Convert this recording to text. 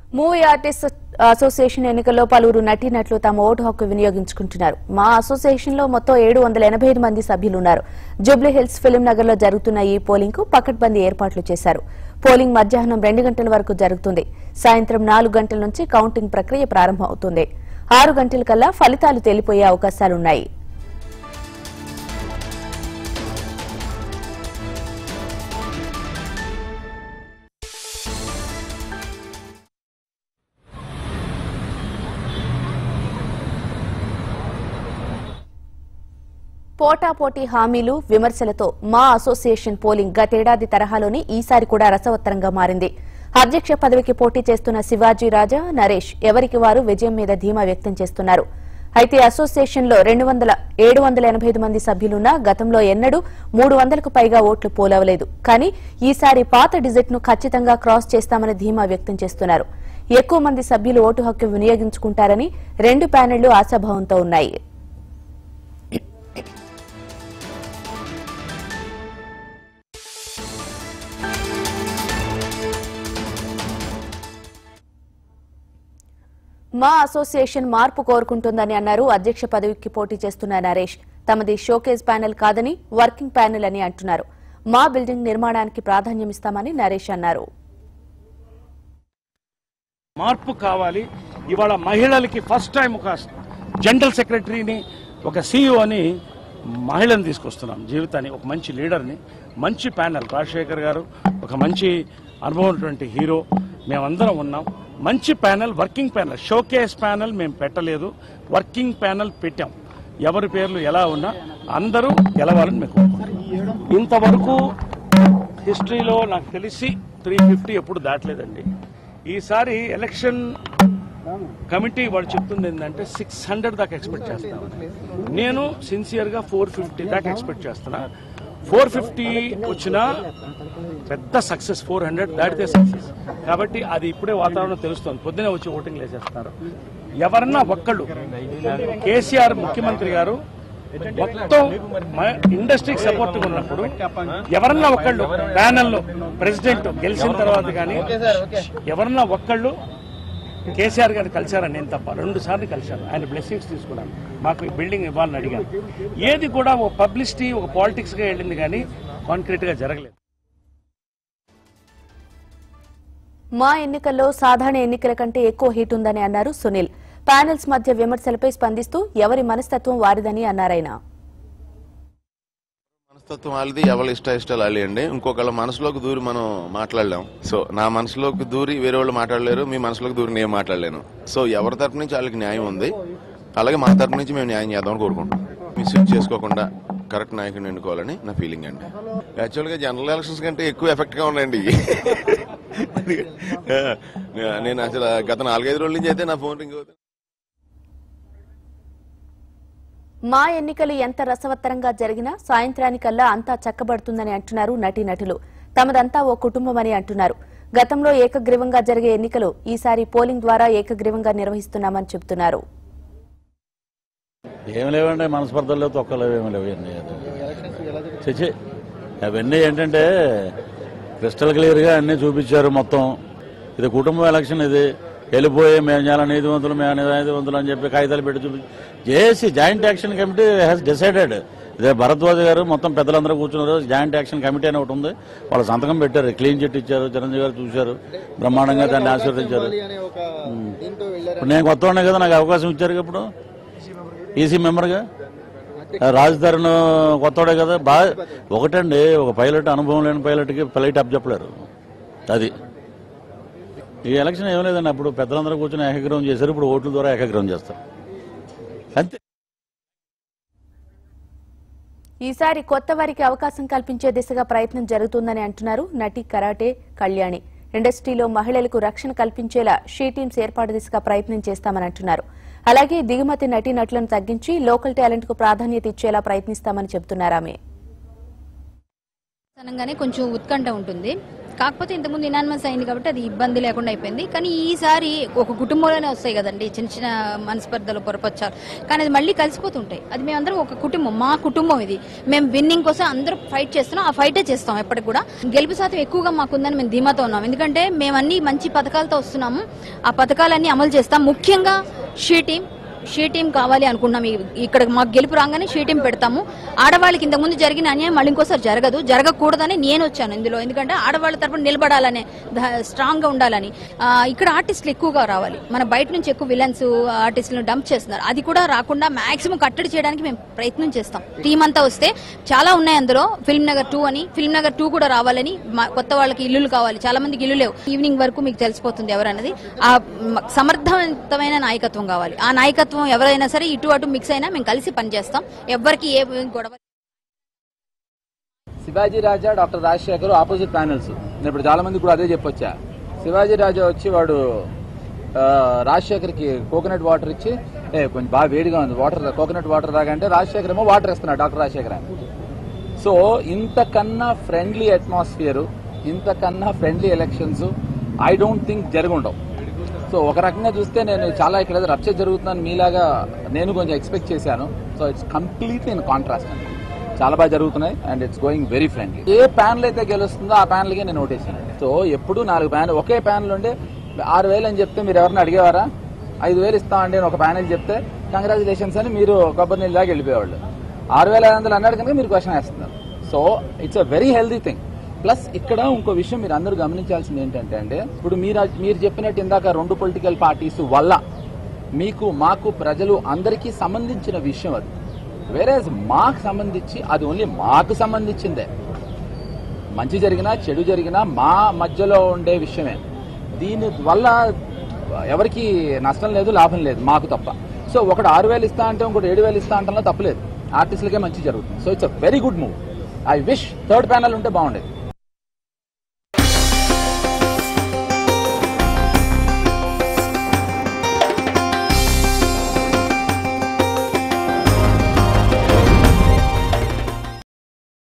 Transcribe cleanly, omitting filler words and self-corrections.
Movie artist association ఎన్నికల్లో పలువురు నటీనటులు తమ ఓటు హక్కు వినియోగించుకుంటున్నారు. మా అసోసియేషన్ లో మొత్తం 785 మంది సభ్యులున్నారు. జూబ్లీ హిల్స్ ఫిల్మ్ నగర్ లో జరుగుతున్న ఈ పోలింగ్ కు పకడ్బందీ ఏర్పాట్లు చేశారు. పోలింగ్ మధ్యాహ్నం 2 గంటల వరకు జరుగుతుంది. సాయంత్రం 4 గంటల నుంచి కౌంటింగ్ ప్రక్రియ ప్రారంభమవుతుంది. 6 గంటల కల్లా ఫలితాలు తేలిపోయే అవకాశాలున్నాయి. పోటాపోటీ హామీలు విమర్శలతో మా అసోసియేషన్ పోలింగ్ గతేడాది తరహాలోని ఈసారి కూడా రసవత్తరంగా మారింది. అధ్యక్ష పదవికి పోటీ చేస్తున్న శివాజీ రాజా, నరేష్ ఎవరికి వారు విజయం మీద ధీమా వ్యక్తం చేస్తున్నారు. అయితే అసోసియేషన్లో 785 మంది సభ్యులున్నా గతంలో ఎన్నడూ 300కు పైగా ఓట్లు పోలవలేదు. కానీ ఈసారి పాత డిజిట్ ను ఖచ్చితంగా క్రాస్ చేస్తామని ధీమా వ్యక్తం చేస్తున్నారు. ఎక్కువ మంది సభ్యులు ఓటు హక్కు వినియోగించుకుంటారని 2 ప్యానెళ్లు ఆశాభావంతో ఉన్నాయి. మా అసోసియేషన్ మార్పు కోరుకుంటుందని అన్నారు అధ్యక్ష పదవికి పోటీ చేస్తున్న నరేష్. తమది షోకేజ్ ప్యానెల్ కాదని వర్కింగ్ ప్యానెల్ అని అంటున్నారు. మా బిల్డింగ్ నిర్మాణానికి ప్రాధాన్యమిస్తామని నరేష్ అన్నారు. మార్పు కావాలి. ఇవాళ మహిళలకి ఫస్ట్ టైం ఒక జనరల్ సెక్రటరీని, ఒక సీఈఓని మహిళని తీసుకొస్తున్నాం. జీవితాన్ని ఒక మంచి లీడర్ని, మంచి ప్యానెల్ రాజశేఖర్ గారు ఒక మంచి అనుభవం హీరో, మేమందరం ఉన్నాం. మంచి panel, working panel. Showcase panel మేము పెట్టలేదు, వర్కింగ్ ప్యానెల్ పెట్టాం. ఎవరి పేర్లు ఎలా ఉన్నా అందరూ గెలవాలని మేము ఇంతవరకు హిస్టరీలో నాకు తెలిసి 350 ఎప్పుడు దాటలేదండి. ఈసారి ఎలక్షన్ కమిటీ వాళ్ళు చెప్తుంది ఏంటంటే 600 దాకా ఎక్స్పెక్ట్ చేస్తామని. నేను సిన్సియర్గా 450 దాకా ఎక్స్పెక్ట్ చేస్తున్నా. 450 వచ్చినా పెద్ద సక్సెస్, 400 దాటితే సక్సెస్. కాబట్టి అది ఇప్పుడే వాతావరణం తెలుస్తుంది. పొద్దునే వచ్చి ఓటింగ్ వేసేస్తున్నారు. ఎవరన్నా ఒక్కళ్ళు, కేసీఆర్ ముఖ్యమంత్రి గారు మొత్తం ఇండస్ట్రీకి సపోర్ట్గా ఉన్నప్పుడు ఎవరన్నా ఒక్కళ్ళు ప్యానెల్లో ప్రెసిడెంట్ గెలిచిన తర్వాత కానీ ఎవరన్నా ఒక్కళ్ళు కేసీఆర్ గారిని కలిశారని నేను తప్ప 2 సార్లు కలిశాను. ఆయన బ్లెస్సింగ్స్ తీసుకున్నాను. మాకు ఈ బిల్డింగ్ ఇవ్వాలని అడిగాను. ఏది కూడా ఒక పబ్లిసిటీ, ఒక పాలిటిక్స్గా వెళ్ళింది కానీ కాంక్రీట్గా జరగలేదు. మా ఎన్నికల్లో సాధారణ ఎన్నికల కంటే ఎక్కువ హీట్ ఉందని అన్నారు సునీల్. ప్యానెల్స్ మధ్య విమర్శలపై స్పందిస్తూ ఎవరి మనస్తత్వం వారిదని అన్నారాయన. మనస్తత్వం వాళ్ళది, ఎవరి ఇష్టాలు వాళ్ళండి. ఇంకొకళ్ళ మనసులోకి దూరి మనం మాట్లాడలేం. సో నా మనసులోకి దూరి వేరే వాళ్ళు మాట్లాడలేరు, మీ మనసులోకి దూరి నేను మాట్లాడలేను. సో ఎవరి తరపు నుంచి వాళ్ళకి న్యాయం ఉంది, అలాగే మా తరపు నుంచి మేము న్యాయం చేద్దామని కోరుకుంటాం. మిస్యూజ్ చేసుకోకుండా కరెక్ట్ నాయకుడిని ఎన్నుకోవాలని నా ఫీలింగ్ అండి. యాక్చువల్గా జనరల్ ఎలక్షన్స్ కంటే ఎక్కువ ఎఫెక్ట్గా ఉన్నాయండి. నేను అసలు గత 4-5 రోజుల నుంచి అయితే నా ఫోన్ రింగ్ అవుతుంది. మా ఎన్నికలు ఎంత రసవత్తరంగా జరిగినా సాయంత్రానికల్లా అంతా చక్కబడుతుందని అంటున్నారు నటీనటులు. తమదంతా ఓ కుటుంబమని అంటున్నారు. గతంలో ఏకగ్రీవంగా జరిగే ఎన్నికలు ఈసారి పోలింగ్ ద్వారా ఏకగ్రీవంగా నిర్వహిస్తున్నామని చెబుతున్నారు. ఏమి లేవండి, మనస్పర్ధలు లేవు, తొక్కలేవు, ఏమి లేవు. అవన్నీ ఏంటంటే క్రిస్టల్ క్లియర్గా అన్నీ చూపించారు. మొత్తం ఇది కుటుంబం ఎలక్షన్. ఇది వెళ్ళిపోయి మేము చాలా నీతివంతులు, మేము నీతివంతులు అని చెప్పి కాగితాలు పెట్టి చేసి joint action committee has decided. ఇదే భరద్వాజ్ గారు మొత్తం పెద్దలందరూ కూర్చున్నారు. జాయింట్ యాక్షన్ కమిటీ అని ఒకటి ఉంది, వాళ్ళు సంతకం పెట్టారు, క్లీన్ చిట్ ఇచ్చారు. చిరంజీవి గారు చూశారు, బ్రహ్మాండంగా దాన్ని ఆశీర్వదించారు. ఇప్పుడు నేను కొత్త ఉన్నాయి కదా, నాకు అవకాశం ఇచ్చారు. ఇప్పుడు ఈసీ మెంబర్గా రాజధాని కొత్తవాడే కదా. బాగా ఒకటండి, ఒక పైలట్, అనుభవం లేని పైలట్కి ఫ్లైట్ అప్ చెప్పలేరు. అది ఈ ఎలక్షన్ ఏం లేదండి. అప్పుడు పెద్దలందరూ కూర్చొని ఏకగ్రహం చేశారు, ఇప్పుడు ఓట్ల ద్వారా ఏకగ్రహం చేస్తారు అంతే. ఈసారి కొత్త వారికి అవకాశం కల్పించే దిశగా ప్రయత్నం జరుగుతుందని అంటున్నారు నటి కరాటే కళ్యాణి. ఇండస్ట్రీలో మహిళలకు రక్షణ కల్పించేలా షీ టీమ్స్ ఏర్పాటు దిశగా ప్రయత్నం చేస్తామని అంటున్నారు. అలాగే దిగుమతి నటీనటులను తగ్గించి లోకల్ టాలెంట్ కు ప్రాధాన్యత ఇచ్చేలా ప్రయత్నిస్తామని చెబుతున్నారు ఆమె. కొంచెం ఉత్కంఠ ఉంటుంది. కాకపోతే ఇంతకుముందు యునానిమస్ అయింది కాబట్టి అది ఇబ్బంది లేకుండా అయిపోయింది. కానీ ఈసారి ఒక కుటుంబంలోనే వస్తాయి కదండి చిన్న చిన్న మనస్పర్ధలు పొరపచ్చారు, కానీ అది మళ్ళీ కలిసిపోతుంటాయి. అది మేమందరం ఒక కుటుంబం, మా కుటుంబం ఇది. మేము విన్నింగ్ కోసం అందరూ ఫైట్ చేస్తున్నాం, ఆ ఫైటే చేస్తాం ఎప్పటికి కూడా. గెలుపు శాతం ఎక్కువగా మాకుందని మేము ధీమాతో ఉన్నాం, ఎందుకంటే మేమన్నీ మంచి పథకాలతో వస్తున్నాము. ఆ పథకాలన్నీ అమలు చేస్తాం. ముఖ్యంగా షీ టీం కావాలి అనుకున్నాం. ఇక్కడ మాకు గెలుపు రాగానే షీ టీం పెడతాము. ఆడవాళ్ళకి ఇంతకుముందు జరిగిన అన్యాయం మళ్ళీ ఇంకోసారి జరగకూడదని నేను వచ్చాను ఇందులో, ఎందుకంటే ఆడవాళ్ళ తరపున నిలబడాలనే, స్ట్రాంగ్ గా ఉండాలని. ఇక్కడ ఆర్టిస్టులు ఎక్కువగా రావాలి. మన బయట నుంచి ఎక్కువ విలన్స్ ఆర్టిస్టులను డంప్ చేస్తున్నారు, అది కూడా రాకుండా మాక్సిమం కట్టడి చేయడానికి మేము ప్రయత్నం చేస్తాం. టీం అంతా వస్తే చాలా ఉన్నాయి అందులో. ఫిల్మ్ నగర్ 2 అని, ఫిల్మ్ నగర్ 2 కూడా రావాలని, కొత్త వాళ్ళకి ఇల్లులు కావాలి, చాలా మందికి ఇల్లు లేవు. ఈవినింగ్ వరకు మీకు తెలిసిపోతుంది ఎవరన్నది. ఆ సమర్థవంతమైన నాయకత్వం కావాలి. ఆ నాయకత్వం ఎవరైనా సరే ఇటు అటు మిక్స్ అయినా మేము కలిసి పనిచేస్తాం. ఎవరికి ఏ గొడవ. Sivaji Raja, doctor Rajasekhar opposite panels. నేను ఇప్పుడు చాలా మంది కూడా అదే చెప్పొచ్చా. శివాజీ రాజా వచ్చి వాడు రాజశేఖర్ కి కోకోనట్ వాటర్ ఇచ్చి, కొంచెం బాగా వేడిగా ఉంది వాటర్, కోకోనట్ వాటర్ తాగంటే రాజశేఖర్ ఏమో వాటర్ ఇస్తున్నాడు డాక్టర్ రాజశేఖర్ అని. సో ఇంతకన్నా ఫ్రెండ్లీ అట్మాస్ఫియర్, ఇంతకన్నా friendly elections I don't think జరుగుండవు. సో ఒక రకంగా చూస్తే నేను చాలా ఇక్కడ రప్చర్ జరుగుతుందని మీలాగా నేను కొంచెం ఎక్స్పెక్ట్ చేశాను. So it's completely in contrast అండి. చాలా బాగా జరుగుతున్నాయి and it's going very friendly. ఏ ప్యానల్ అయితే గెలుస్తుందో ఆ ప్యానల్కే నేను ఓటేసాను. సో ఎప్పుడు 4 ప్యానల్, ఒకే ప్యానల్ ఉండే 6,000 అని చెప్తే మీరు ఎవరిని అడిగేవారా? 5,000 ఇస్తామండి అని ఒక ప్యానల్ చెప్తే కంగ్రాచులేషన్స్ అని మీరు కొబ్బరి నీళ్ళు దాకా వెళ్ళిపోయేవాళ్ళు. 6,500 అన్నాడు కనుక మీరు క్వశ్చన్ వేస్తున్నారు. So it's a very healthy thing. Plus ఇక్కడ ఇంకో విషయం మీరు అందరూ గమనించాల్సింది ఏంటంటే అండి, ఇప్పుడు మీరు చెప్పినట్టు ఇందాక 2 పొలిటికల్ పార్టీస్ వల్ల మీకు మాకు ప్రజలు అందరికీ సంబంధించిన విషయం అది. వేరే మాకు సంబంధించి అది ఓన్లీ మాకు సంబంధించిందే. మంచి జరిగినా చెడు జరిగినా మా మధ్యలో ఉండే విషయమే. దీని వల్ల ఎవరికి నష్టం లేదు, లాభం లేదు, మాకు తప్ప. సో ఒకటి 6,000 ఇస్తా అంటే ఇంకోటి 7,000 ఇస్తా అంటే తప్పలేదు. ఆర్టిస్టులకే మంచి జరుగుతుంది. So it's a very good move. I wish third panel ఉంటే బాగుండేది.